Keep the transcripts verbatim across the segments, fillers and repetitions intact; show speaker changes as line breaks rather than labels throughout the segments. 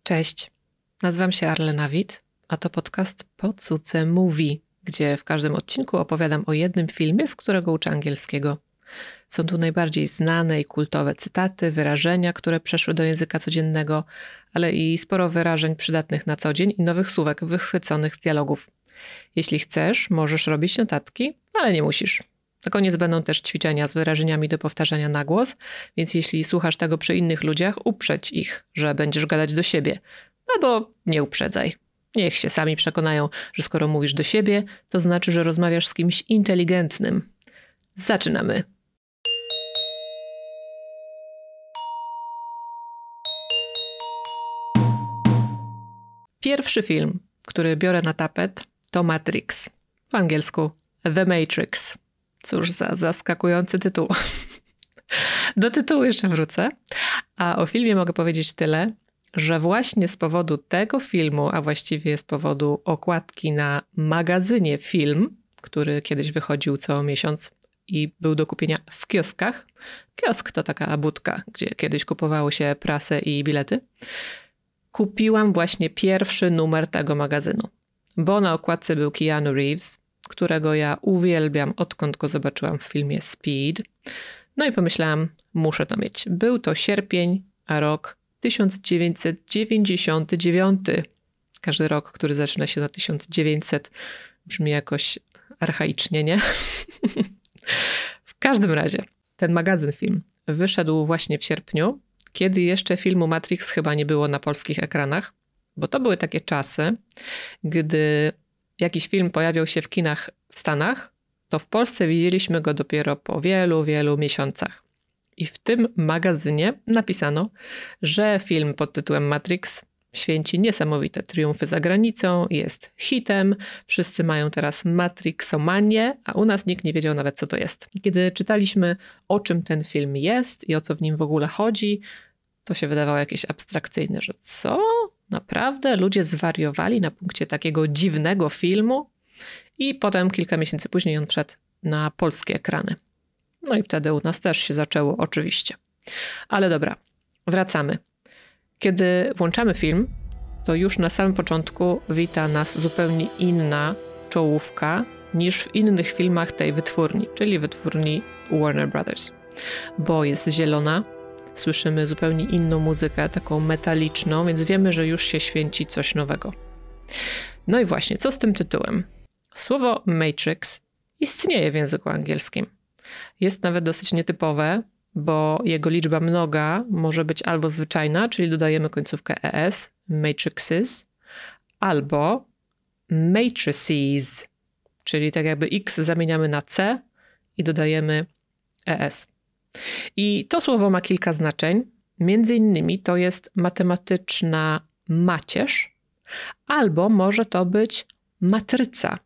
Cześć, nazywam się Arlena Witt, a to podcast Po Cudze Mówi, gdzie w każdym odcinku opowiadam o jednym filmie, z którego uczę angielskiego. Są tu najbardziej znane i kultowe cytaty, wyrażenia, które przeszły do języka codziennego, ale i sporo wyrażeń przydatnych na co dzień i nowych słówek wychwyconych z dialogów. Jeśli chcesz, możesz robić notatki, ale nie musisz. Na koniec będą też ćwiczenia z wyrażeniami do powtarzania na głos, więc jeśli słuchasz tego przy innych ludziach, uprzedź ich, że będziesz gadać do siebie. Albo nie uprzedzaj. Niech się sami przekonają, że skoro mówisz do siebie, to znaczy, że rozmawiasz z kimś inteligentnym. Zaczynamy! Pierwszy film, który biorę na tapet, to Matrix. W angielsku The Matrix. Cóż za zaskakujący tytuł. Do tytułu jeszcze wrócę. A o filmie mogę powiedzieć tyle, że właśnie z powodu tego filmu, a właściwie z powodu okładki na magazynie Film, który kiedyś wychodził co miesiąc i był do kupienia w kioskach. Kiosk to taka budka, gdzie kiedyś kupowało się prasę i bilety. Kupiłam właśnie pierwszy numer tego magazynu, bo na okładce był Keanu Reeves, którego ja uwielbiam, odkąd go zobaczyłam w filmie Speed. No i pomyślałam, muszę to mieć. Był to sierpień, a rok tysiąc dziewięćset dziewięćdziesiąty dziewiąty. Każdy rok, który zaczyna się na tysiąc dziewięćset, brzmi jakoś archaicznie, nie? W każdym razie, ten magazyn Film wyszedł właśnie w sierpniu, kiedy jeszcze filmu Matrix chyba nie było na polskich ekranach, bo to były takie czasy, gdy jakiś film pojawiał się w kinach w Stanach, to w Polsce widzieliśmy go dopiero po wielu, wielu miesiącach. I w tym magazynie napisano, że film pod tytułem Matrix święci niesamowite triumfy za granicą, jest hitem, wszyscy mają teraz Matrixomanię, a u nas nikt nie wiedział nawet, co to jest. I kiedy czytaliśmy, o czym ten film jest i o co w nim w ogóle chodzi, to się wydawało jakieś abstrakcyjne, że co? Naprawdę? Ludzie zwariowali na punkcie takiego dziwnego filmu? I potem kilka miesięcy później on wszedł na polskie ekrany. No i wtedy u nas też się zaczęło, oczywiście. Ale dobra, wracamy. Kiedy włączamy film, to już na samym początku wita nas zupełnie inna czołówka niż w innych filmach tej wytwórni, czyli wytwórni Warner Brothers. Bo jest zielona, słyszymy zupełnie inną muzykę, taką metaliczną, więc wiemy, że już się święci coś nowego. No i właśnie, co z tym tytułem? Słowo Matrix istnieje w języku angielskim. Jest nawet dosyć nietypowe, bo jego liczba mnoga może być albo zwyczajna, czyli dodajemy końcówkę es, matrices, albo matrices, czyli tak jakby x zamieniamy na c i dodajemy es. I to słowo ma kilka znaczeń. Między innymi to jest matematyczna macierz, albo może to być matryca.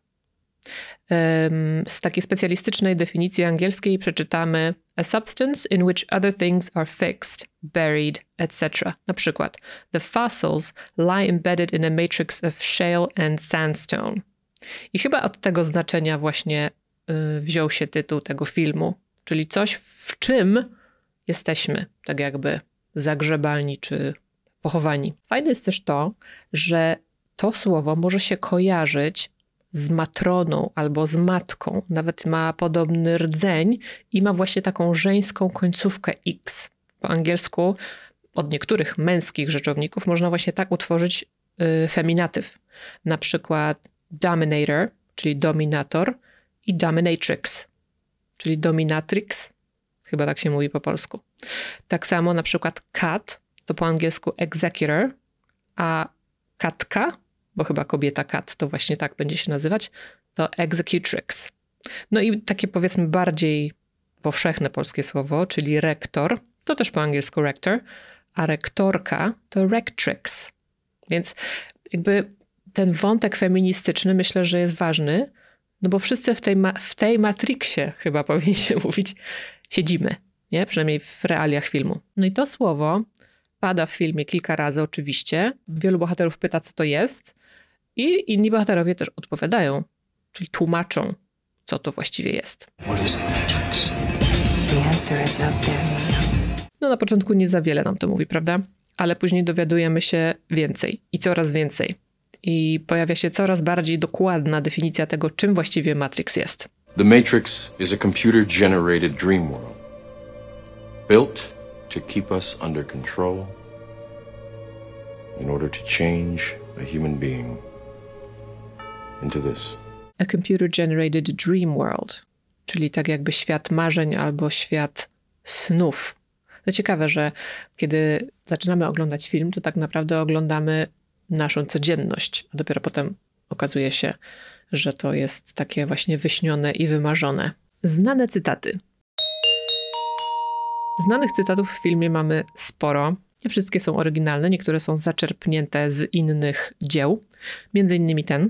Z takiej specjalistycznej definicji angielskiej przeczytamy a substance in which other things are fixed, buried, et cetera. Na przykład the fossils lie embedded in a matrix of shale and sandstone. I chyba od tego znaczenia właśnie wziął się tytuł tego filmu, czyli coś, w czym jesteśmy tak jakby zagrzebani czy pochowani. Fajne jest też to, że to słowo może się kojarzyć z matroną albo z matką. Nawet ma podobny rdzeń i ma właśnie taką żeńską końcówkę X. Po angielsku od niektórych męskich rzeczowników można właśnie tak utworzyć y, feminatyw. Na przykład dominator, czyli dominator, i dominatrix, czyli dominatrix. Chyba tak się mówi po polsku. Tak samo na przykład cat to po angielsku executor, a katka, bo chyba kobieta cat to właśnie tak będzie się nazywać, to executrix. No i takie powiedzmy bardziej powszechne polskie słowo, czyli rektor, to też po angielsku rector, a rektorka to rectrix. Więc jakby ten wątek feministyczny myślę, że jest ważny, no bo wszyscy w tej, ma- w tej matrixie chyba powinniśmy mówić, siedzimy, nie? Przynajmniej w realiach filmu. No i to słowo pada w filmie kilka razy oczywiście. Wielu bohaterów pyta, co to jest i inni bohaterowie też odpowiadają, czyli tłumaczą, co to właściwie jest. What is the Matrix? The answer is out there. No na początku nie za wiele nam to mówi, prawda? ale później dowiadujemy się więcej i coraz więcej. I pojawia się coraz bardziej dokładna definicja tego, czym właściwie Matrix jest.
The Matrix is a computer-generated dream world, built to keep us under control in order to change a human being into this.
A computer-generated dream world, czyli tak jakby świat marzeń albo świat snów. To ciekawe, że kiedy zaczynamy oglądać film, to tak naprawdę oglądamy naszą codzienność, a dopiero potem okazuje się, że to jest takie właśnie wyśnione i wymarzone. Znane cytaty. Znanych cytatów w filmie mamy sporo. Nie wszystkie są oryginalne, niektóre są zaczerpnięte z innych dzieł. Między innymi ten.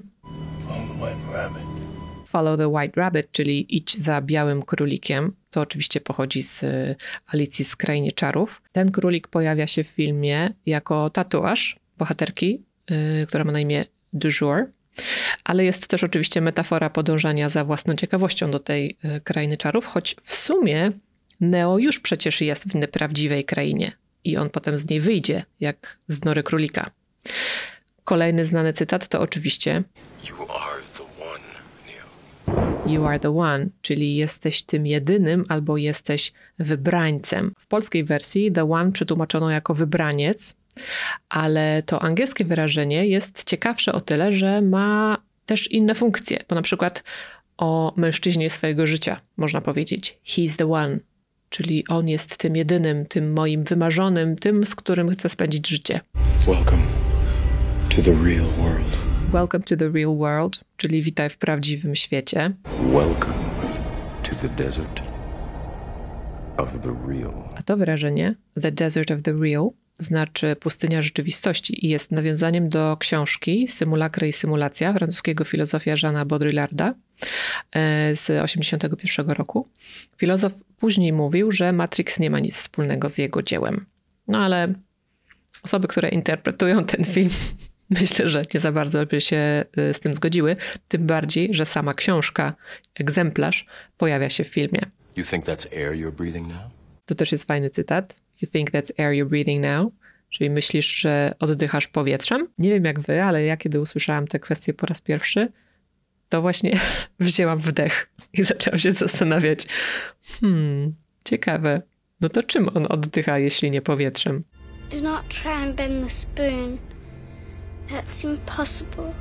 Follow the White Rabbit, czyli idź za białym królikiem. To oczywiście pochodzi z Alicji z Krainie Czarów. Ten królik pojawia się w filmie jako tatuaż bohaterki, yy, która ma na imię Du Jour. Ale jest to też oczywiście metafora podążania za własną ciekawością do tej yy, Krainy Czarów, choć w sumie Neo już przecież jest w prawdziwej krainie i on potem z niej wyjdzie, jak z nory królika. Kolejny znany cytat to oczywiście
You are the one, Neo.
You are the one, czyli jesteś tym jedynym albo jesteś wybrańcem. W polskiej wersji the one przetłumaczono jako wybraniec, ale to angielskie wyrażenie jest ciekawsze o tyle, że ma też inne funkcje, bo na przykład o mężczyźnie swojego życia można powiedzieć he's the one, czyli on jest tym jedynym, tym moim wymarzonym, tym, z którym chcę spędzić życie.
Welcome to the real world.
Welcome to the real world, czyli witaj w prawdziwym świecie.
Welcome to the desert of the real.
A to wyrażenie, the desert of the real, znaczy pustynia rzeczywistości i jest nawiązaniem do książki Symulakry i symulacja francuskiego filozofia Jeana Baudrillarda z osiemdziesiątego pierwszego roku. Filozof później mówił, że Matrix nie ma nic wspólnego z jego dziełem. No ale osoby, które interpretują ten film, myślę, że nie za bardzo by się z tym zgodziły, tym bardziej, że sama książka, egzemplarz, pojawia się w filmie.
You think that's air you're breathing now?
To też jest fajny cytat. You think that's air you're breathing now? Czyli myślisz, że oddychasz powietrzem? Nie wiem jak wy, ale ja kiedy usłyszałam tę kwestię po raz pierwszy, to właśnie wzięłam wdech i zaczęłam się zastanawiać. Hmm, ciekawe. No to czym on oddycha, jeśli nie powietrzem?
Do not try and bend the spoon. That's impossible.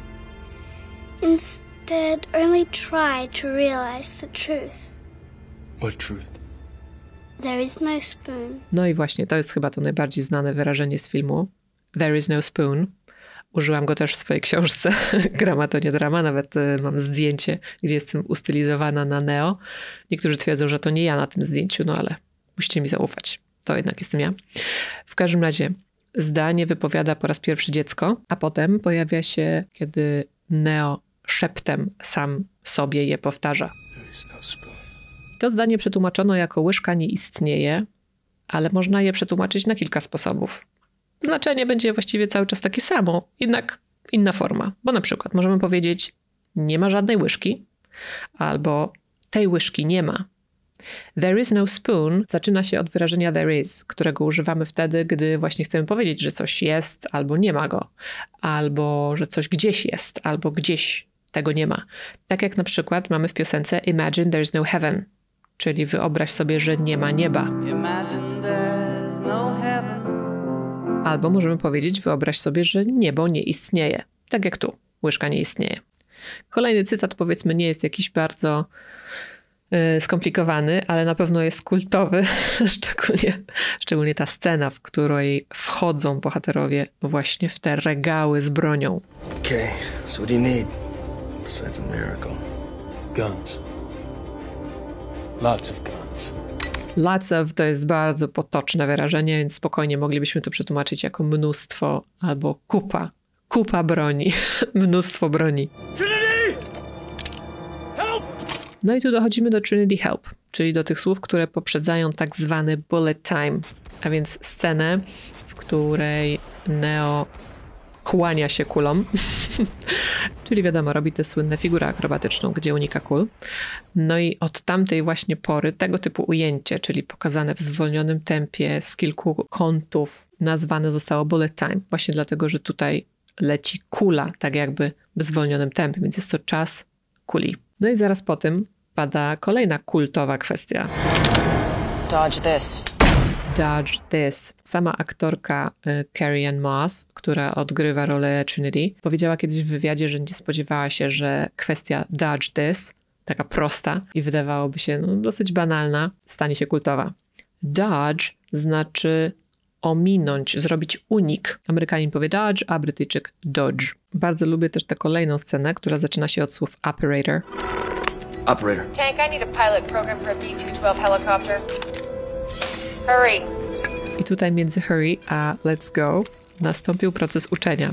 Instead, only try to realize the truth.
What truth?
There is no spoon.
No i właśnie, to jest chyba to najbardziej znane wyrażenie z filmu. There is no spoon. Użyłam go też w swojej książce Grama to nie drama. Nawet y, mam zdjęcie, gdzie jestem ustylizowana na Neo. Niektórzy twierdzą, że to nie ja na tym zdjęciu, no ale musicie mi zaufać. To jednak jestem ja. W każdym razie zdanie wypowiada po raz pierwszy dziecko, a potem pojawia się, kiedy Neo szeptem sam sobie je powtarza.
There is no spoon.
To zdanie przetłumaczono jako łyżka nie istnieje, ale można je przetłumaczyć na kilka sposobów. Znaczenie będzie właściwie cały czas takie samo, jednak inna forma. Bo na przykład możemy powiedzieć nie ma żadnej łyżki, albo tej łyżki nie ma. There is no spoon zaczyna się od wyrażenia there is, którego używamy wtedy, gdy właśnie chcemy powiedzieć, że coś jest albo nie ma go, albo że coś gdzieś jest, albo gdzieś tego nie ma. Tak jak na przykład mamy w piosence Imagine there's no heaven, czyli wyobraź sobie, że nie ma nieba.
Imagine there's no heaven.
Albo możemy powiedzieć, wyobraź sobie, że niebo nie istnieje. Tak jak tu, łyżka nie istnieje. Kolejny cytat, powiedzmy, nie jest jakiś bardzo y, skomplikowany, ale na pewno jest kultowy, szczególnie, szczególnie ta scena, w której wchodzą bohaterowie właśnie w te regały z bronią.
Okay, so what do you need besides a miracle?
Guns. Lots of guns.
Lots of to jest bardzo potoczne wyrażenie, więc spokojnie moglibyśmy to przetłumaczyć jako mnóstwo albo kupa. Kupa broni. Mnóstwo broni.
Trinity! Help!
No i tu dochodzimy do Trinity Help, czyli do tych słów, które poprzedzają tak zwany bullet time, a więc scenę, w której Neo kłania się kulom czyli wiadomo, robi tę słynne figurę akrobatyczną, gdzie unika kul. No i od tamtej właśnie pory tego typu ujęcie, czyli pokazane w zwolnionym tempie z kilku kątów, nazwane zostało bullet time. Właśnie dlatego, że tutaj leci kula, tak jakby w zwolnionym tempie, więc jest to czas kuli. No i zaraz po tym pada kolejna kultowa kwestia.
Dodge this.
Dodge this. Sama aktorka Carrie-Anne Moss, która odgrywa rolę Trinity, powiedziała kiedyś w wywiadzie, że nie spodziewała się, że kwestia dodge this, taka prosta i wydawałoby się no, dosyć banalna, stanie się kultowa. Dodge znaczy ominąć, zrobić unik. Amerykanin powie dodge, a Brytyjczyk dodge. Bardzo lubię też tę kolejną scenę, która zaczyna się od słów operator.
Operator.
Tank, I need a pilot program for a B two twelve helicopter. Hurry.
I tutaj między hurry a let's go nastąpił proces uczenia.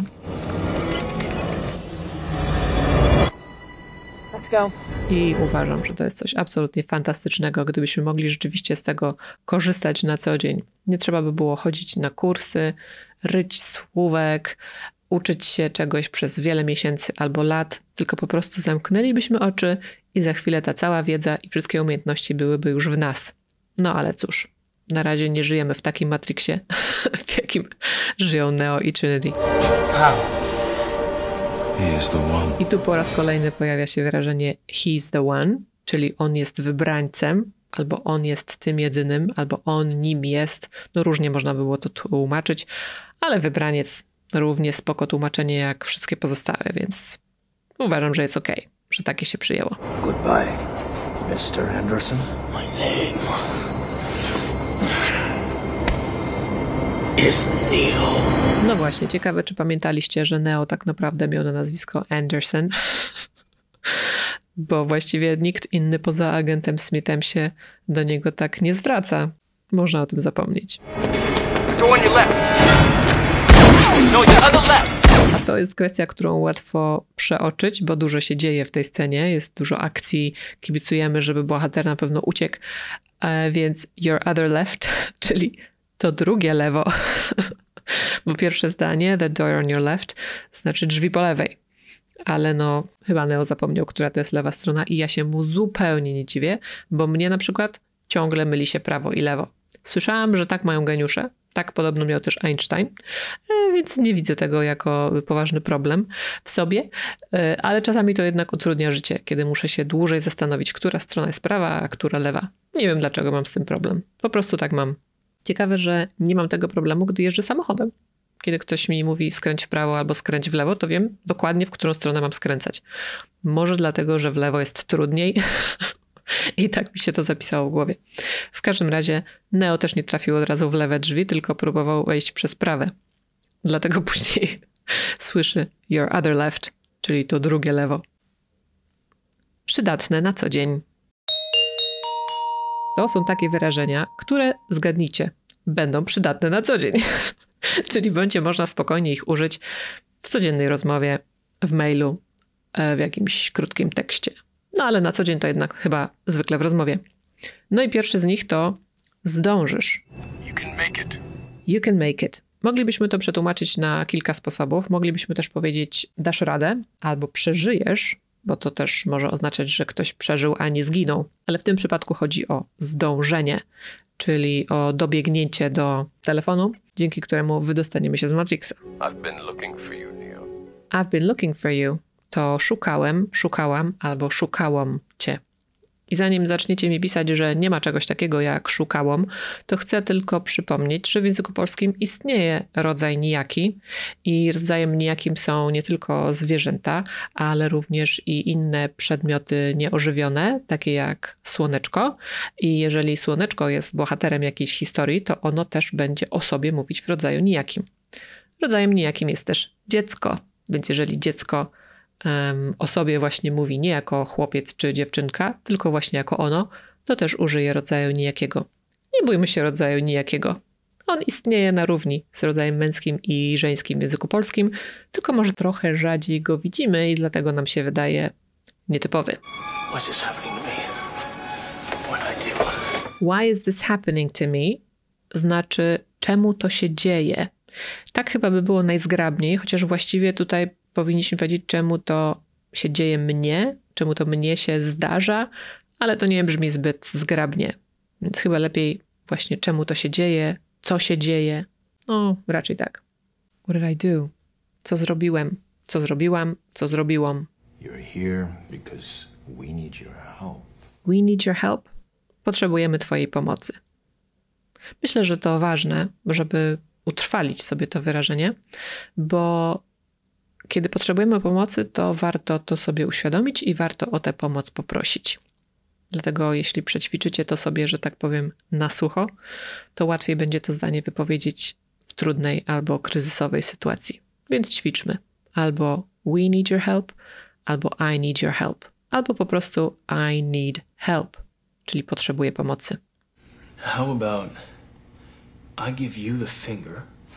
Let's go.
I uważam, że to jest coś absolutnie fantastycznego, gdybyśmy mogli rzeczywiście z tego korzystać na co dzień. Nie trzeba by było chodzić na kursy, ryć słówek, uczyć się czegoś przez wiele miesięcy albo lat, tylko po prostu zamknęlibyśmy oczy i za chwilę ta cała wiedza i wszystkie umiejętności byłyby już w nas. No ale cóż, na razie nie żyjemy w takim Matrixie, w jakim żyją Neo i Trinity.
He is the one.
I tu po raz kolejny pojawia się wyrażenie he's the one, czyli on jest wybrańcem, albo on jest tym jedynym, albo on nim jest. No różnie można by było to tłumaczyć, ale wybraniec równie spoko tłumaczenie jak wszystkie pozostałe, więc uważam, że jest okej, okay, że takie się przyjęło.
Goodbye, mister Anderson. My name is Neo.
No właśnie, ciekawe, czy pamiętaliście, że Neo tak naprawdę miał na nazwisko Anderson, bo właściwie nikt inny poza agentem Smithem się do niego tak nie zwraca. Można o tym zapomnieć.
Door on your left. No, your other left.
A to jest kwestia, którą łatwo przeoczyć, bo dużo się dzieje w tej scenie, jest dużo akcji, kibicujemy, żeby bohater na pewno uciekł, więc your other left, czyli to drugie lewo. Bo pierwsze zdanie, the door on your left, znaczy drzwi po lewej. Ale no, chyba Neo zapomniał, która to jest lewa strona i ja się mu zupełnie nie dziwię, bo mnie na przykład ciągle myli się prawo i lewo. Słyszałam, że tak mają geniusze. Tak podobno miał też Einstein, więc nie widzę tego jako poważny problem w sobie, ale czasami to jednak utrudnia życie, kiedy muszę się dłużej zastanowić, która strona jest prawa, a która lewa. Nie wiem, dlaczego mam z tym problem. Po prostu tak mam. Ciekawe, że nie mam tego problemu, gdy jeżdżę samochodem. Kiedy ktoś mi mówi skręć w prawo albo skręć w lewo, to wiem dokładnie, w którą stronę mam skręcać. Może dlatego, że w lewo jest trudniej i tak mi się to zapisało w głowie. W każdym razie Neo też nie trafił od razu w lewe drzwi, tylko próbował wejść przez prawe. Dlatego później słyszy your other left, czyli to drugie lewo. Przydatne na co dzień. To są takie wyrażenia, które, zgadnijcie, będą przydatne na co dzień. Czyli będzie można spokojnie ich użyć w codziennej rozmowie, w mailu, w jakimś krótkim tekście. No ale na co dzień to jednak chyba zwykle w rozmowie. No i pierwszy z nich to zdążysz.
You can make it.
You can make it. Moglibyśmy to przetłumaczyć na kilka sposobów. Moglibyśmy też powiedzieć dasz radę albo przeżyjesz, bo to też może oznaczać, że ktoś przeżył, a nie zginął. Ale w tym przypadku chodzi o zdążenie, czyli o dobiegnięcie do telefonu, dzięki któremu wydostaniemy się z Matrixa.
I've been looking for you, Neo.
I've been looking for you. To szukałem, szukałam albo szukałam cię. I zanim zaczniecie mi pisać, że nie ma czegoś takiego jak szukałam, to chcę tylko przypomnieć, że w języku polskim istnieje rodzaj nijaki i rodzajem nijakim są nie tylko zwierzęta, ale również i inne przedmioty nieożywione, takie jak słoneczko. I jeżeli słoneczko jest bohaterem jakiejś historii, to ono też będzie o sobie mówić w rodzaju nijakim. Rodzajem nijakim jest też dziecko, więc jeżeli dziecko Um, o sobie właśnie mówi nie jako chłopiec czy dziewczynka, tylko właśnie jako ono, to też użyje rodzaju nijakiego. Nie bójmy się rodzaju nijakiego. On istnieje na równi z rodzajem męskim i żeńskim w języku polskim, tylko może trochę rzadziej go widzimy i dlatego nam się wydaje nietypowy.
What's this happening to me? What I do?
Why is this happening to me? Znaczy, czemu to się dzieje? Tak chyba by było najzgrabniej, chociaż właściwie tutaj powinniśmy powiedzieć, czemu to się dzieje mnie, czemu to mnie się zdarza, ale to nie brzmi zbyt zgrabnie. Więc chyba lepiej właśnie czemu to się dzieje, co się dzieje. No, raczej tak. What did I do? Co zrobiłem? Co zrobiłam? Co zrobiłam?
You're here because we need your help.
We need your help. Potrzebujemy twojej pomocy. Myślę, że to ważne, żeby utrwalić sobie to wyrażenie, bo kiedy potrzebujemy pomocy, to warto to sobie uświadomić i warto o tę pomoc poprosić. Dlatego jeśli przećwiczycie to sobie, że tak powiem, na sucho, to łatwiej będzie to zdanie wypowiedzieć w trudnej albo kryzysowej sytuacji. Więc ćwiczmy. Albo we need your help, albo I need your help, albo po prostu I need help, czyli potrzebuję pomocy.
How about I give you the finger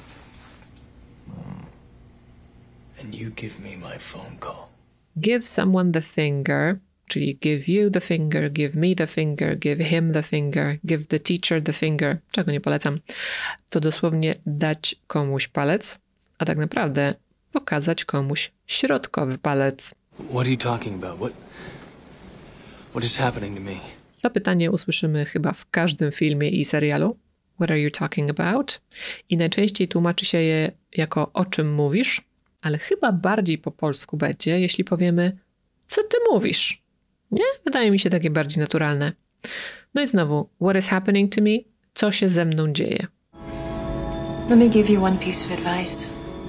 and you give me my phone call?
Give someone the finger, czyli give you the finger, give me the finger, give him the finger, give the teacher the finger, czego nie polecam. To dosłownie dać komuś palec, a tak naprawdę pokazać komuś środkowy palec.
What are you talking about? What What is happening to me?
To pytanie usłyszymy chyba w każdym filmie i serialu. What are you talking about? I najczęściej tłumaczy się je jako o czym mówisz, ale chyba bardziej po polsku będzie, jeśli powiemy co ty mówisz. Nie? Wydaje mi się takie bardziej naturalne. No i znowu, what is happening to me? Co się ze mną dzieje?
Let me give you one piece of advice.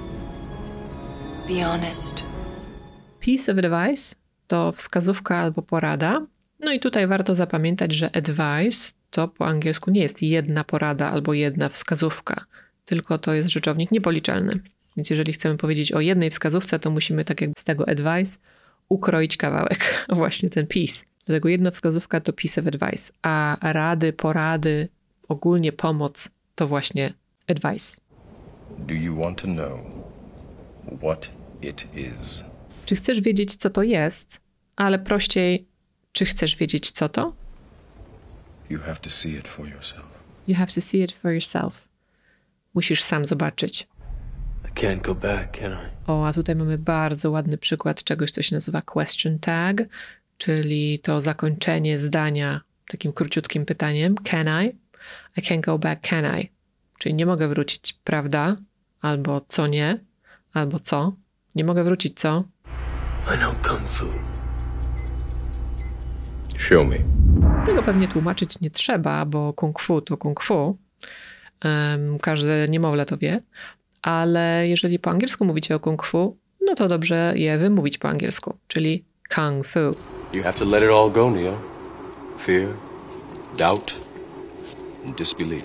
Be honest.
Piece of advice to wskazówka albo porada. No i tutaj warto zapamiętać, że advice to po angielsku nie jest jedna porada albo jedna wskazówka, tylko to jest rzeczownik niepoliczalny. Więc jeżeli chcemy powiedzieć o jednej wskazówce, to musimy tak jakby z tego advice ukroić kawałek. Właśnie ten piece. Dlatego jedna wskazówka to piece of advice, a rady, porady, ogólnie pomoc to właśnie advice.
Do you want to know what it is?
Czy chcesz wiedzieć, co to jest? Ale prościej, czy chcesz wiedzieć, co to?
You have to see it for yourself.
You have to see it for yourself. Musisz sam zobaczyć.
I can't go back, can I?
O, a tutaj mamy bardzo ładny przykład czegoś, co się nazywa question tag, czyli to zakończenie zdania takim króciutkim pytaniem. Can I? I can't go back, can I? Czyli nie mogę wrócić, prawda? Albo co nie? Albo co? Nie mogę wrócić, co?
I know kung fu.
Show me.
Tego pewnie tłumaczyć nie trzeba, bo kung fu to kung fu. Um, każde niemowlę to wie. Ale jeżeli po angielsku mówicie o kung fu, no to dobrze je wymówić po angielsku, czyli kung fu.
You have to let it all go, Neo. Fear, doubt, and disbelief.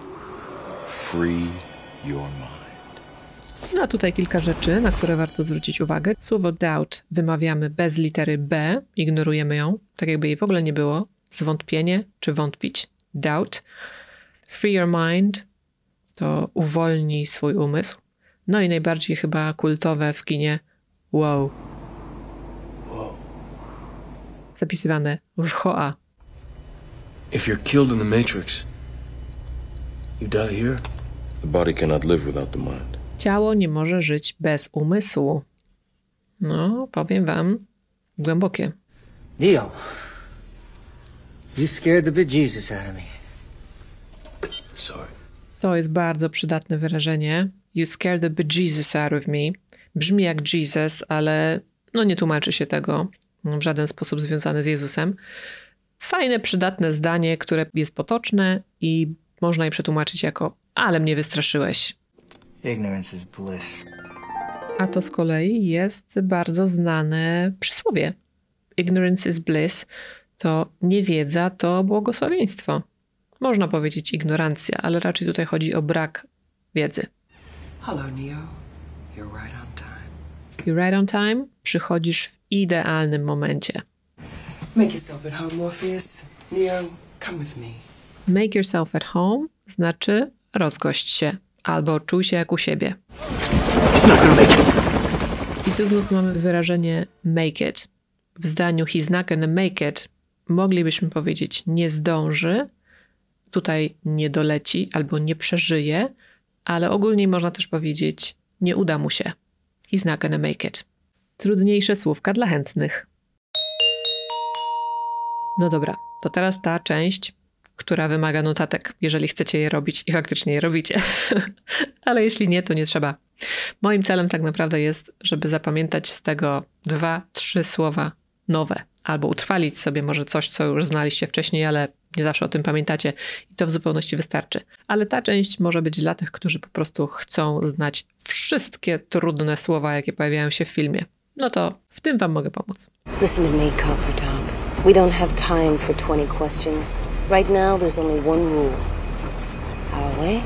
Free your mind.
No a tutaj kilka rzeczy, na które warto zwrócić uwagę. Słowo doubt wymawiamy bez litery B, ignorujemy ją, tak jakby jej w ogóle nie było. Zwątpienie czy wątpić. Doubt. Free your mind to uwolnij swój umysł. No i najbardziej chyba kultowe w kinie wow.
Whoa.
Zapisywane w H O A.
If you're killed in the Matrix, you die here?
The body cannot live without the mind.
Ciało nie może żyć bez umysłu. No, powiem wam, głębokie.
Neo, you scared the bejesus out of me.
Sorry.
To jest bardzo przydatne wyrażenie. You scared the bejesus out of me. Brzmi jak Jesus, ale no nie tłumaczy się tego w żaden sposób związany z Jezusem. Fajne, przydatne zdanie, które jest potoczne i można je przetłumaczyć jako ale mnie wystraszyłeś.
Ignorance is bliss.
A to z kolei jest bardzo znane przysłowie. Ignorance is bliss to niewiedza to błogosławieństwo. Można powiedzieć ignorancja, ale raczej tutaj chodzi o brak wiedzy.
Hello, Neo. You're right on time.
You're right on time. Przychodzisz w idealnym momencie.
Make yourself at home, Morpheus. Neo, come with me.
Make yourself at home znaczy rozgość się albo czuj się jak u siebie.
He's not gonna make it.
I tu znów mamy wyrażenie make it. W zdaniu he's not gonna make it moglibyśmy powiedzieć nie zdąży, tutaj nie doleci albo nie przeżyje, ale ogólnie można też powiedzieć nie uda mu się. He's not gonna make it. trudniejsze słówka dla chętnych. No dobra, to teraz ta część, która wymaga notatek, jeżeli chcecie je robić i faktycznie je robicie. Ale jeśli nie, to nie trzeba. Moim celem tak naprawdę jest, żeby zapamiętać z tego dwa, trzy słowa nowe. Albo utrwalić sobie może coś, co już znaliście wcześniej, ale nie zawsze o tym pamiętacie i to w zupełności wystarczy. Ale ta część może być dla tych, którzy po prostu chcą znać wszystkie trudne słowa, jakie pojawiają się w filmie. No to w tym wam mogę pomóc.
Listen to me, Coppertop. We don't have time for twenty questions. Right now there's only one rule. Our way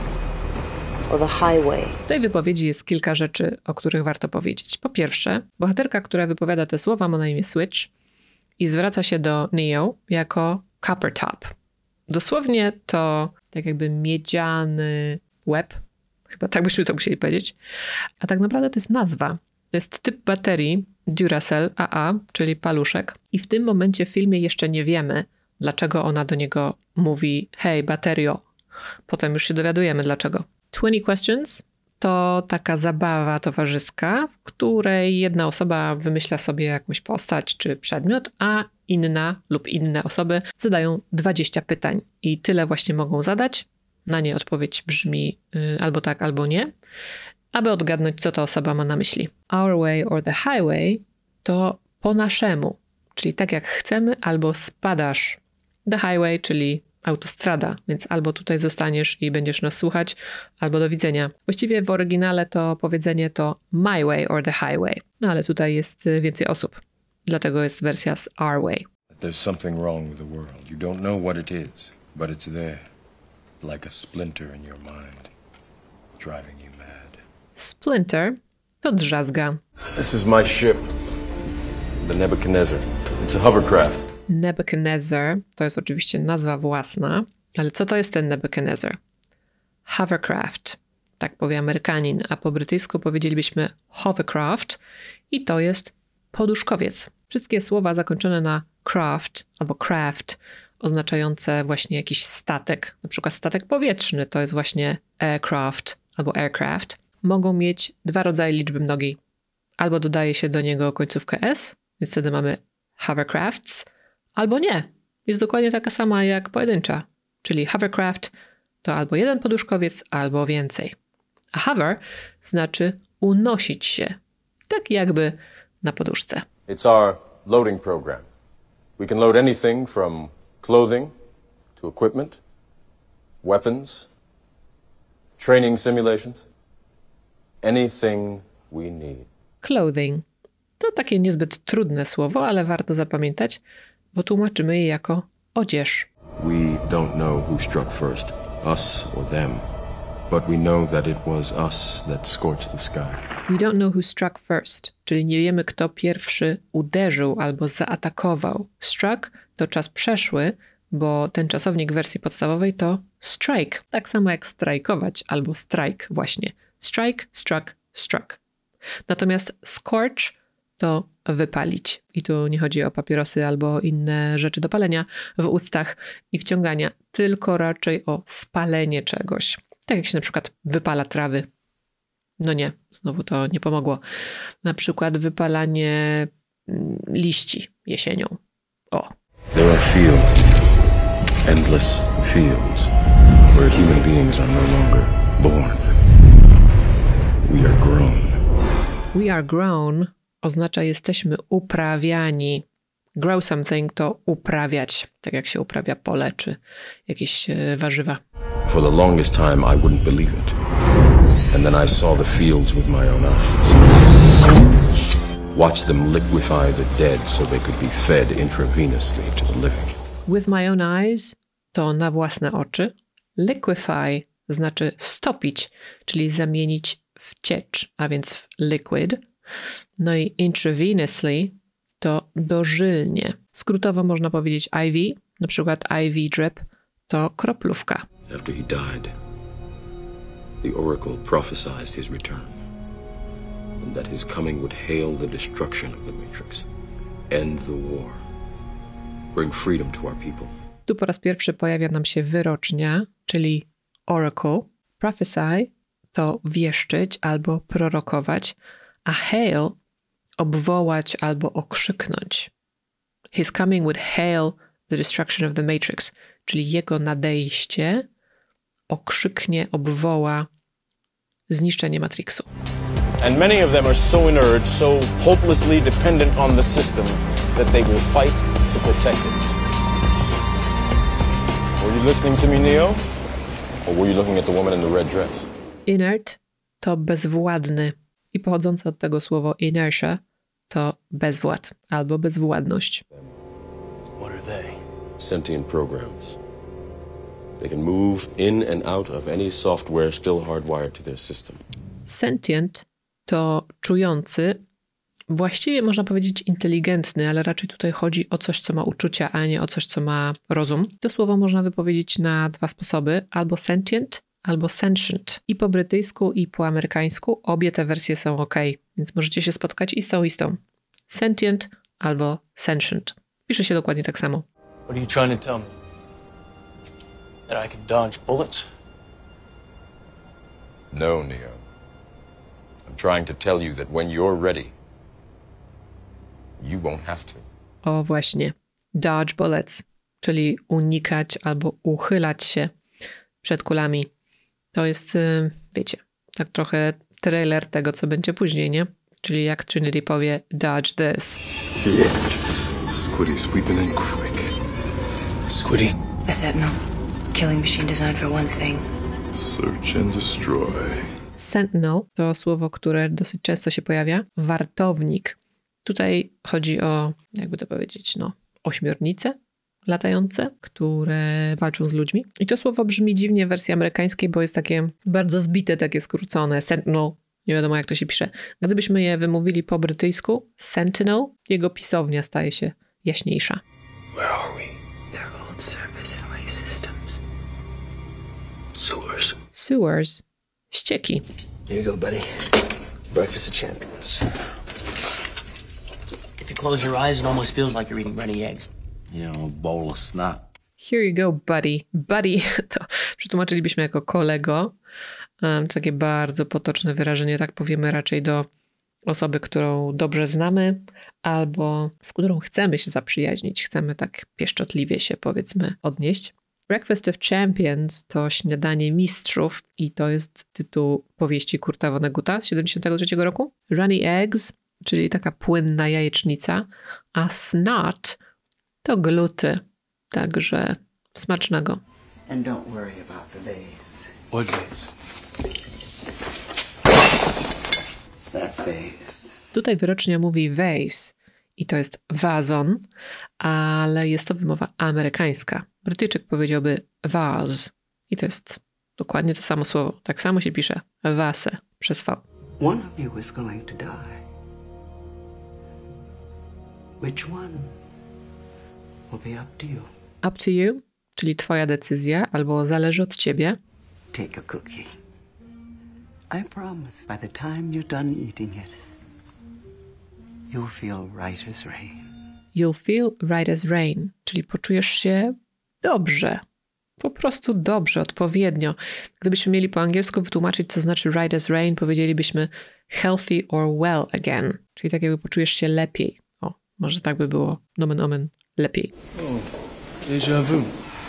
or the highway?
W tej wypowiedzi jest kilka rzeczy, o których warto powiedzieć. Po pierwsze, bohaterka, która wypowiada te słowa, ma na imię Switch i zwraca się do Neo jako Coppertop. Dosłownie to tak jakby miedziany łeb. Chyba tak byśmy to musieli powiedzieć. A tak naprawdę to jest nazwa. To jest typ baterii Duracell A A, czyli paluszek. I w tym momencie w filmie jeszcze nie wiemy, dlaczego ona do niego mówi hej, baterio. Potem już się dowiadujemy dlaczego. twenty questions to taka zabawa towarzyska, w której jedna osoba wymyśla sobie jakąś postać czy przedmiot, a inna lub inne osoby zadają dwadzieścia pytań. I tyle właśnie mogą zadać. Na nie odpowiedź brzmi y, albo tak, albo nie, aby odgadnąć, co ta osoba ma na myśli. Our way or the highway to po naszemu, czyli tak jak chcemy, albo spadasz. The highway, czyli autostrada, więc albo tutaj zostaniesz i będziesz nas słuchać, albo do widzenia. Właściwie w oryginale to powiedzenie to my way or the highway, no ale tutaj jest więcej osób, dlatego jest wersja z our way.
There's something wrong with the world. You don't know what it is, but it's there, like a splinter in your mind, driving you mad.
Splinter to drzazga.
This is my ship, the Nebuchadnezzar. It's a hovercraft.
Nebuchadnezzar to jest oczywiście nazwa własna, ale co to jest ten Nebuchadnezzar? Hovercraft, tak powie Amerykanin, a po brytyjsku powiedzielibyśmy hovercraft i to jest poduszkowiec. Wszystkie słowa zakończone na craft albo craft, oznaczające właśnie jakiś statek, na przykład statek powietrzny, to jest właśnie aircraft albo aircraft, mogą mieć dwa rodzaje liczby mnogiej. Albo dodaje się do niego końcówkę s, więc wtedy mamy hovercrafts, albo nie. Jest dokładnie taka sama jak pojedyncza, czyli hovercraft to albo jeden poduszkowiec, albo więcej. A hover znaczy unosić się, tak jakby na poduszce.
It's our loading program. We can load anything from clothing to equipment, weapons, training simulations, anything we need.
Clothing. To takie niezbyt trudne słowo, ale warto zapamiętać, bo tłumaczymy je jako odzież.
We don't know who struck first, us or them, but we know that it was us that scorched the sky.
We don't know who struck first, czyli nie wiemy, kto pierwszy uderzył albo zaatakował. Struck to czas przeszły, bo ten czasownik w wersji podstawowej to strike. Tak samo jak strajkować albo strike właśnie. Strike, struck, struck. Natomiast scorch to wypalić. I tu nie chodzi o papierosy albo inne rzeczy do palenia w ustach i wciągania, tylko raczej o spalenie czegoś. Tak jak się na przykład wypala trawy. No nie, znowu to nie pomogło. Na przykład wypalanie liści jesienią. O.
There are fields, endless fields, where human beings are no longer born. We are grown.
We are grown oznacza jesteśmy uprawiani. Grow something to uprawiać, tak jak się uprawia pole czy jakieś warzywa.
For the longest time I wouldn't believe it. And then I saw the fields with my own eyes. Watched them liquefy the dead so they could be fed intravenously to the living.
With my own eyes to na własne oczy. Liquefy znaczy stopić, czyli zamienić w ciecz, a więc w liquid. No i intravenously to dożylnie. Skrótowo można powiedzieć I V, na przykład I V drip to kroplówka.
After he died, the oracle prophesied his return, and that his coming would hail the destruction of the Matrix, end the war, bring freedom to our people.
Tu po raz pierwszy pojawia nam się wyrocznia, czyli oracle. Prophesy to wieszczyć albo prorokować, a hail obwołać albo okrzyknąć. He's coming would hail the destruction of the Matrix, czyli jego nadejście okrzyknie, obwoła zniszczenie Matrixu.
And many of them are so inert, so hopelessly dependent on the system that they will fight to protect it. Were you listening to me, Neo? Or were you looking at the woman in the red dress?
Inert to bezwładny i pochodzące od tego słowo inertia to bezwład albo bezwładność.
What are they? Sentient programs. They can move in and out of any software still hardwired to their system.
Sentient to czujący, właściwie można powiedzieć inteligentny, ale raczej tutaj chodzi o coś, co ma uczucia, a nie o coś, co ma rozum. To słowo można wypowiedzieć na dwa sposoby, albo sentient, albo sentient. I po brytyjsku, i po amerykańsku obie te wersje są ok, więc możecie się spotkać i z tą, i z tą. Sentient albo sentient. Pisze się dokładnie tak samo.
What are you trying to tell me? That I can dodge bullets?
No, Neo. I'm trying to tell you that when you're ready, you won't have to.
O właśnie. Dodge bullets, czyli unikać albo uchylać się przed kulami. To jest, wiecie, tak trochę trailer tego, co będzie później, nie? Czyli jak Trinity powie, dodge this.
Yeah. Squiddy's sweeping in quick.
Squiddy.
A sentinel. Killing machine designed for one thing.
Search and destroy.
Sentinel to słowo, które dosyć często się pojawia. Wartownik. Tutaj chodzi o, jakby to powiedzieć, no, ośmiornice latające, które walczą z ludźmi. I to słowo brzmi dziwnie w wersji amerykańskiej, bo jest takie bardzo zbite, takie skrócone. Sentinel. Nie wiadomo, jak to się pisze. Gdybyśmy je wymówili po brytyjsku, Sentinel, jego pisownia staje się jaśniejsza.
Where are we?
They're old service and waste systems.
Sewers.
Sewers. Ścieki.
Here you go, buddy. Breakfast of champions.
If you close your eyes, it almost feels like you're eating runny eggs.
You know, a bowl of snot.
Here you go, buddy. Buddy to przetłumaczylibyśmy jako kolego. Um, to takie bardzo potoczne wyrażenie, tak powiemy raczej do osoby, którą dobrze znamy albo z którą chcemy się zaprzyjaźnić. Chcemy tak pieszczotliwie się, powiedzmy, odnieść. Breakfast of Champions to śniadanie mistrzów i to jest tytuł powieści Kurta Vonnegutta z siedemdziesiątego trzeciego roku. Runny eggs, czyli taka płynna jajecznica, a snot to gluty. Także smacznego.
And don't worry about the vase.
What vase?
That vase.
Tutaj wyrocznia mówi vase i to jest wazon, ale jest to wymowa amerykańska. Brytyjczyk powiedziałby vase i to jest dokładnie to samo słowo. Tak samo się pisze vase przez V.
One of you is going to die. Which one will be up to you?
Up to you, czyli twoja decyzja albo zależy od ciebie.
Take a cookie. I promise by the time you're done eating it, you'll feel right as rain.
You'll feel right as rain, czyli poczujesz się dobrze. Po prostu dobrze, odpowiednio. Gdybyśmy mieli po angielsku wytłumaczyć, co znaczy right as rain, powiedzielibyśmy healthy or well again. Czyli tak jakby poczujesz się lepiej. O, może tak by było, nomen omen, lepiej.
Oh, déjà vu.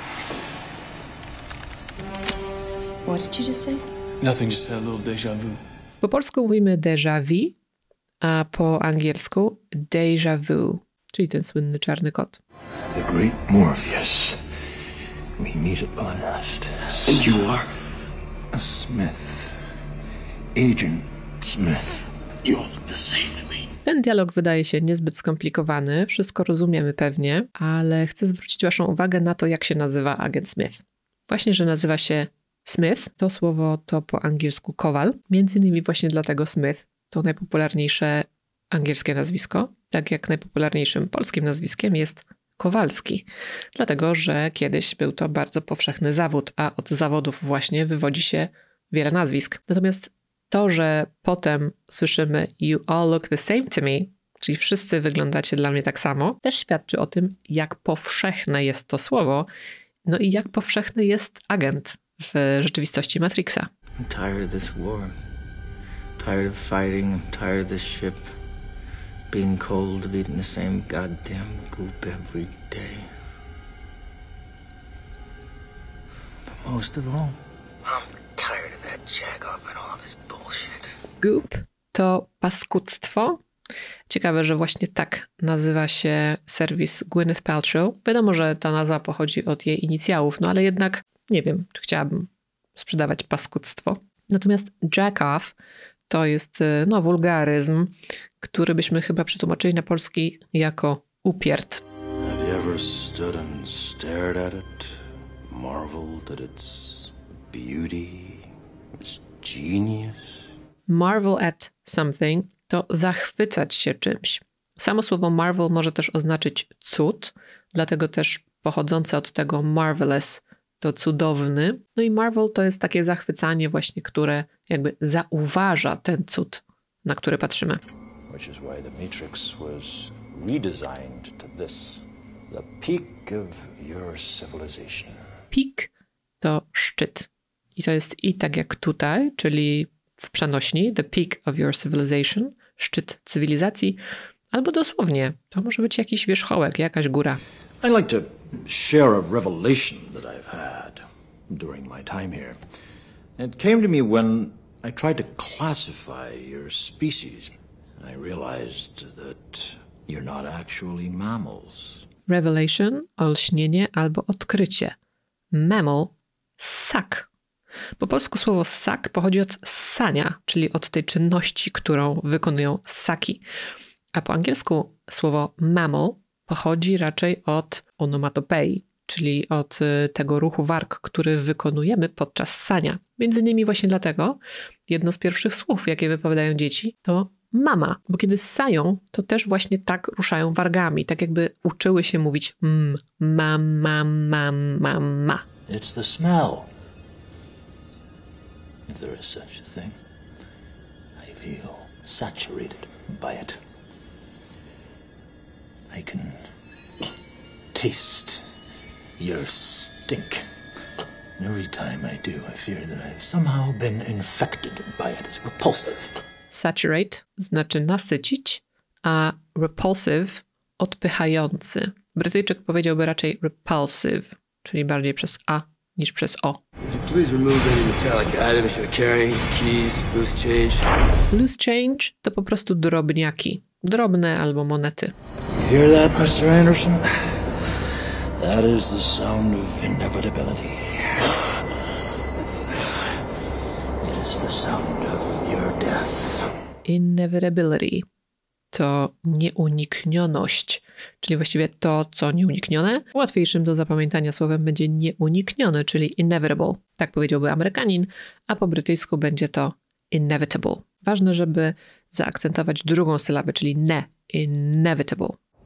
What did you just say?
Nothing, just had a little déjà vu.
Po polsku mówimy déjà vu, a po angielsku déjà vu, czyli ten słynny czarny kot.
The great Morpheus. We meet at last.
And you are?
A Smith. Agent Smith.
You all look the same to me.
Ten dialog wydaje się niezbyt skomplikowany, wszystko rozumiemy pewnie, ale chcę zwrócić waszą uwagę na to, jak się nazywa agent Smith. Właśnie, że nazywa się Smith, to słowo to po angielsku kowal, między innymi właśnie dlatego Smith to najpopularniejsze angielskie nazwisko, tak jak najpopularniejszym polskim nazwiskiem jest Kowalski, dlatego że kiedyś był to bardzo powszechny zawód, a od zawodów właśnie wywodzi się wiele nazwisk. Natomiast to, że potem słyszymy you all look the same to me, czyli wszyscy wyglądacie dla mnie tak samo, też świadczy o tym, jak powszechne jest to słowo, no i jak powszechny jest agent w rzeczywistości Matrixa.
I'm tired of this war. Tired of fighting. I'm tired of this ship. being cold of eating the same goddamn goop every day. But most of all, I'm tired of that jagoff and all of his bullshit.
Goop to paskudztwo. Ciekawe, że właśnie tak nazywa się serwis Gwyneth Paltrow. Wiadomo, że ta nazwa pochodzi od jej inicjałów, no ale jednak nie wiem, czy chciałabym sprzedawać paskudztwo. Natomiast jack-off to jest no, wulgaryzm, który byśmy chyba przetłumaczyli na polski jako upierd.
Have you ever stood and stared at it, marveled at its beauty, its genius?
Marvel at something to zachwycać się czymś. Samo słowo marvel może też oznaczyć cud, dlatego też pochodzące od tego marvelous to cudowny. No i marvel to jest takie zachwycanie właśnie, które jakby zauważa ten cud, na który patrzymy.
Which is why the Matrix was redesigned to this, the peak of your civilization.
Peak to szczyt. I to jest i tak jak tutaj, czyli w przenośni, the peak of your civilization, szczyt cywilizacji, albo dosłownie, to może być jakiś wierzchołek, jakaś góra.
I'd like to share a revelation that I've had during my time here. It came to me when I tried to classify your species. I realized that you're not actually mammals.
Revelation, olśnienie albo odkrycie. Mammal, ssak. Po polsku słowo ssak pochodzi od ssania, czyli od tej czynności, którą wykonują ssaki. A po angielsku słowo mammal pochodzi raczej od onomatopei, czyli od tego ruchu warg, który wykonujemy podczas ssania. Między innymi właśnie dlatego jedno z pierwszych słów, jakie wypowiadają dzieci, to mama, bo kiedy ssają, to też właśnie tak ruszają wargami, tak jakby uczyły się mówić mm, mam, mam, mam, mam, ma.
It's the smell. If there is such a thing. I feel saturated by it. I can taste your stink. And every time I do, I fear that I've somehow been infected by it. It's repulsive.
Saturate znaczy nasycić, a repulsive odpychający. Brytyjczyk powiedziałby raczej repulsive, czyli bardziej przez A niż przez O.
Please remove any metallic items you're carrying, keys, loose change.
Loose change to po prostu drobniaki. Drobne albo monety.
You hear that, mister Anderson? That is the sound of inevitability. It is the sound of your death.
Inevitability to nieuniknioność, czyli właściwie to, co nieuniknione. Łatwiejszym do zapamiętania słowem będzie nieuniknione, czyli inevitable. Tak powiedziałby Amerykanin, a po brytyjsku będzie to inevitable. Ważne, żeby zaakcentować drugą sylabę, czyli ne, inevitable.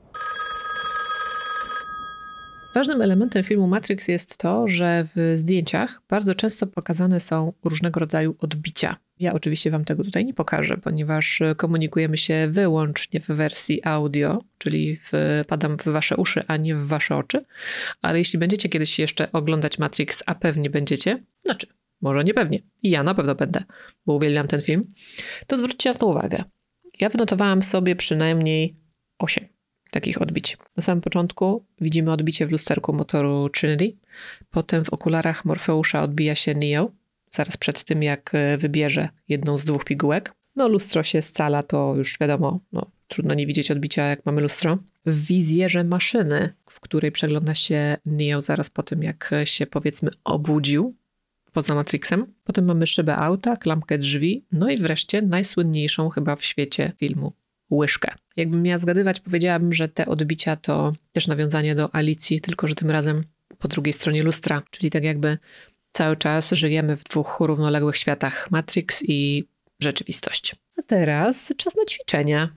Ważnym elementem filmu Matrix jest to, że w zdjęciach bardzo często pokazane są różnego rodzaju odbicia. Ja oczywiście wam tego tutaj nie pokażę, ponieważ komunikujemy się wyłącznie w wersji audio, czyli wpadam w wasze uszy, a nie w wasze oczy. Ale jeśli będziecie kiedyś jeszcze oglądać Matrix, a pewnie będziecie, znaczy może nie pewnie, i ja na pewno będę, bo uwielbiam ten film, to zwróćcie na to uwagę. Ja wynotowałam sobie przynajmniej osiem takich odbić. Na samym początku widzimy odbicie w lusterku motoru Trinity, potem w okularach Morfeusza odbija się Neo, zaraz przed tym jak wybierze jedną z dwóch pigułek. No lustro się scala, to już wiadomo, no, trudno nie widzieć odbicia jak mamy lustro. W wizjerze maszyny, w której przegląda się Neo zaraz po tym jak się powiedzmy obudził poza Matrixem. Potem mamy szybę auta, klamkę drzwi, no i wreszcie najsłynniejszą chyba w świecie filmu łyżkę. Jakbym miała zgadywać, powiedziałabym, że te odbicia to też nawiązanie do Alicji, tylko że tym razem po drugiej stronie lustra, czyli tak jakby cały czas żyjemy w dwóch równoległych światach, Matrix i rzeczywistość. A teraz czas na ćwiczenia.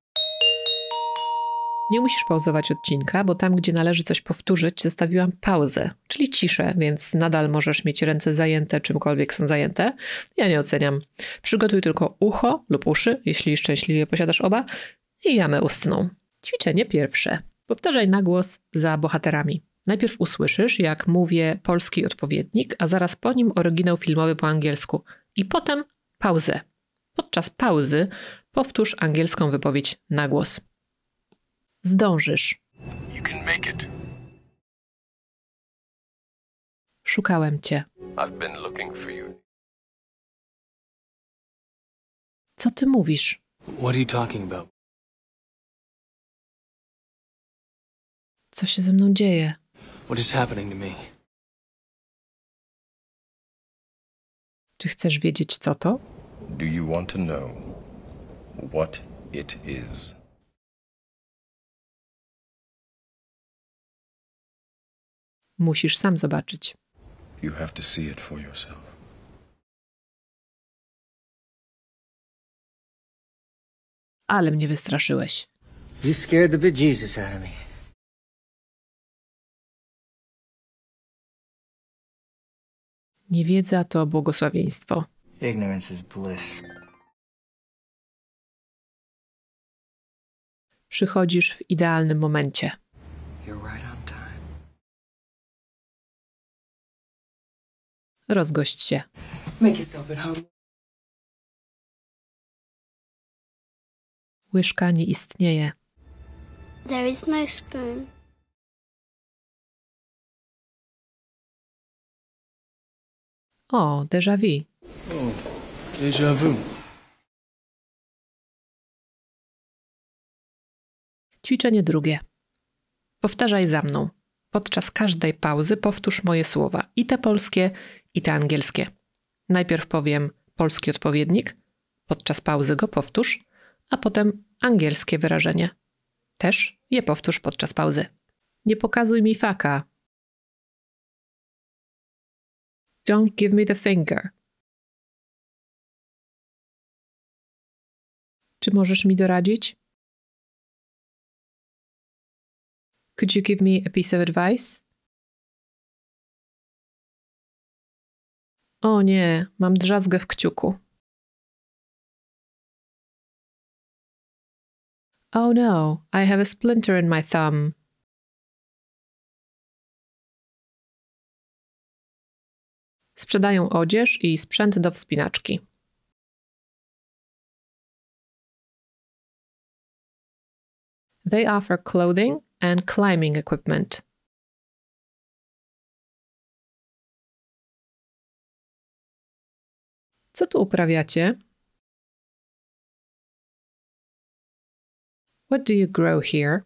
Nie musisz pauzować odcinka, bo tam, gdzie należy coś powtórzyć, zostawiłam pauzę, czyli ciszę, więc nadal możesz mieć ręce zajęte, czymkolwiek są zajęte. Ja nie oceniam. Przygotuj tylko ucho lub uszy, jeśli szczęśliwie posiadasz oba, i jamę ustną. Ćwiczenie pierwsze. Powtarzaj na głos za bohaterami. Najpierw usłyszysz, jak mówię polski odpowiednik, a zaraz po nim oryginał filmowy po angielsku. I potem pauzę. Podczas pauzy powtórz angielską wypowiedź na głos. Zdążysz.
You can make it.
Szukałem cię.
I've been looking for you.
Co ty mówisz?
What are you talking about?
Co się ze mną dzieje?
What is happening to me?
Czy chcesz wiedzieć, co to?
Do you want to know what it is?
Musisz sam zobaczyć.
You have to see it for yourself.
Ale mnie wystraszyłeś.
You scared the bejesus out of me.
Niewiedza to błogosławieństwo.
Ignorance is bliss.
Przychodzisz w idealnym momencie.
You're right on time.
Rozgość się.
Make yourself at home.
Łyżka nie istnieje.
There is no spoon.
O, déjà vu.
Oh, déjà vu.
Ćwiczenie drugie. Powtarzaj za mną. Podczas każdej pauzy powtórz moje słowa. I te polskie, i te angielskie. Najpierw powiem polski odpowiednik. Podczas pauzy go powtórz. A potem angielskie wyrażenie. Też je powtórz podczas pauzy. Nie pokazuj mi faka. Don't give me the finger. Czy możesz mi doradzić? Could you give me a piece of advice? O nie, mam drzazgę w kciuku. Oh no, I have a splinter in my thumb. Sprzedają odzież i sprzęt do wspinaczki. They offer clothing and climbing equipment. Co tu uprawiacie? What do you grow here?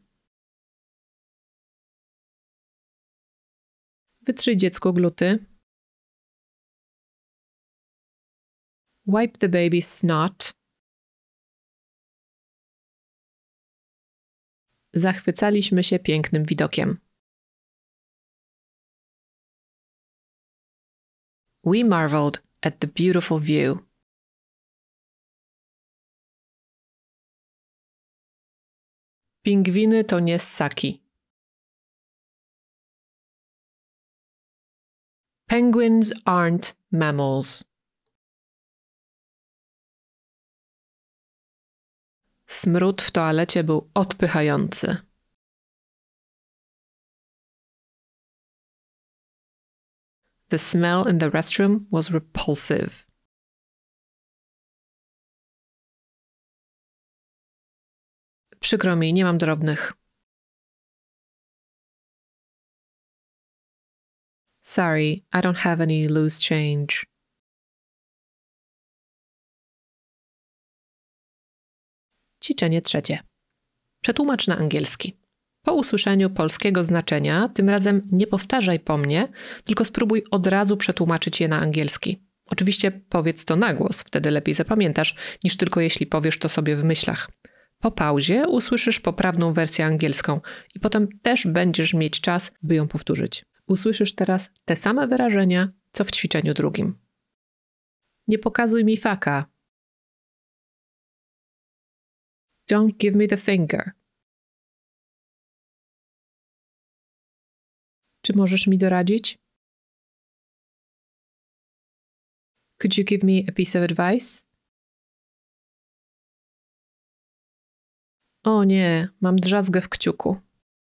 Wytrzyj dziecku gluty. Wipe the baby's snot. Zachwycaliśmy się pięknym widokiem. We marveled at the beautiful view. Pingwiny to nie ssaki. Penguins aren't mammals. Smród w toalecie był odpychający. The smell in the restroom was repulsive. Przykro mi, nie mam drobnych. Sorry, I don't have any loose change. Ćwiczenie trzecie. Przetłumacz na angielski. Po usłyszeniu polskiego znaczenia, tym razem nie powtarzaj po mnie, tylko spróbuj od razu przetłumaczyć je na angielski. Oczywiście powiedz to na głos, wtedy lepiej zapamiętasz, niż tylko jeśli powiesz to sobie w myślach. Po pauzie usłyszysz poprawną wersję angielską i potem też będziesz mieć czas, by ją powtórzyć. Usłyszysz teraz te same wyrażenia, co w ćwiczeniu drugim. Nie pokazuj mi faka. Don't give me the finger. Czy możesz mi doradzić? Could you give me a piece of advice? O nie, mam drzazgę w kciuku.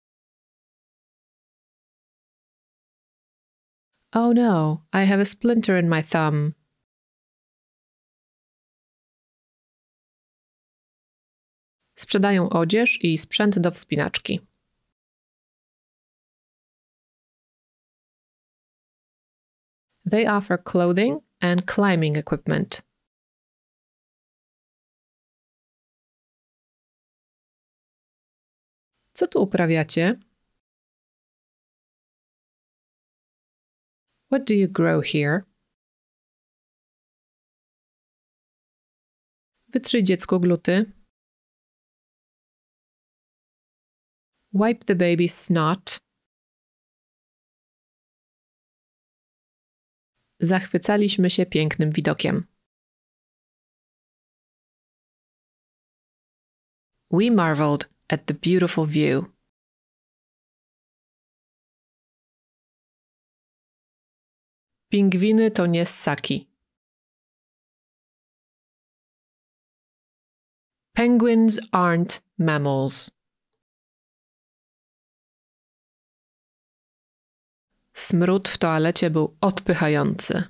Oh no, I have a splinter in my thumb. Sprzedają odzież i sprzęt do wspinaczki. They offer clothing and climbing equipment. Co tu uprawiacie? What do you grow here? Wytrzyj dziecku gluty. Wipe the baby's snot. Zachwycaliśmy się pięknym widokiem. We marveled at the beautiful view. Pingwiny to nie ssaki. Penguins aren't mammals. Smród w toalecie był odpychający.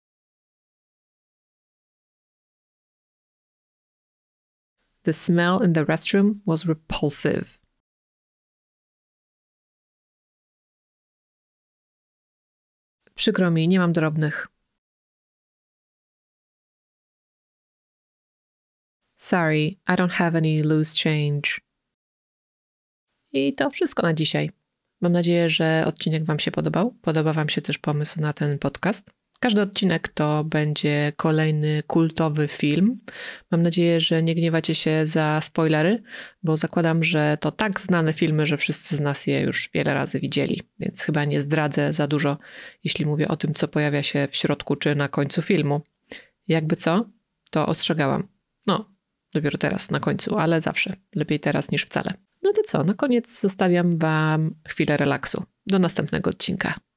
The smell in the restroom was repulsive. Przykro mi, nie mam drobnych. Sorry, I don't have any loose change. I to wszystko na dzisiaj. Mam nadzieję, że odcinek Wam się podobał. Podoba Wam się też pomysł na ten podcast. Każdy odcinek to będzie kolejny kultowy film. Mam nadzieję, że nie gniewacie się za spoilery, bo zakładam, że to tak znane filmy, że wszyscy z nas je już wiele razy widzieli, więc chyba nie zdradzę za dużo, jeśli mówię o tym, co pojawia się w środku czy na końcu filmu. Jakby co, to ostrzegałam. No, dopiero teraz, na końcu, ale zawsze. Lepiej teraz niż wcale. No to co, na koniec zostawiam Wam chwilę relaksu. Do następnego odcinka.